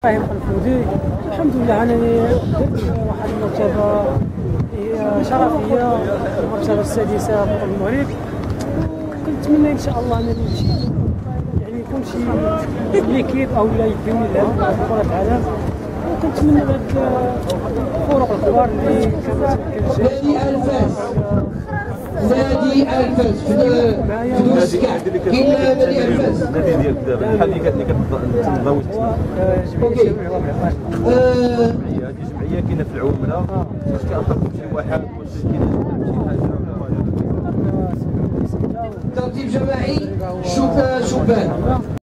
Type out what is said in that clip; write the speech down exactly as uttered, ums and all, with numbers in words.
ابراهيم الفودي. الحمد لله انني درت واحد المرتبه شرفيه، المرتبه السادسه في المغرب. كنتمنى ان شاء الله انني نمشي يعني يكون شي ليكيب او لا يديوني يلعب في كره العالم. وكنتمنى هاد الفرق الكبار اللي نادي الفاس نادي الفاس في دوز كاع كاين نادي الفاس النادي ديالك دابا بحال اللي كتنضوي اوكي هذه جمعيه كاينه في العومره. واش كنطلبوا شي واحد واش كاين شي حاجه ترتيب جماعي شوف شوفان